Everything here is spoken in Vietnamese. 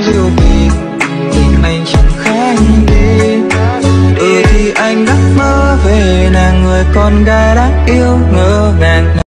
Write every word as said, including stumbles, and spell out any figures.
diệu kỳ, tình anh chẳng khác đi. Ừ thì anh đã mơ về nàng người con gái đáng yêu ngỡ ngàng.